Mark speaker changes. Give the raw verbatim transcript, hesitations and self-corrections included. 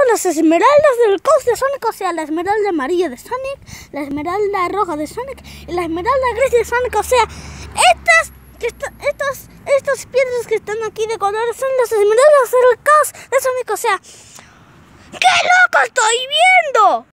Speaker 1: las esmeraldas del caos de Sonic, o sea, la esmeralda amarilla de Sonic, la esmeralda roja de Sonic y la esmeralda gris de Sonic, o sea, estas, esta, estas, estas piedras que están aquí de colores son las esmeraldas del caos de Sonic, o sea, ¡qué loco estoy viendo!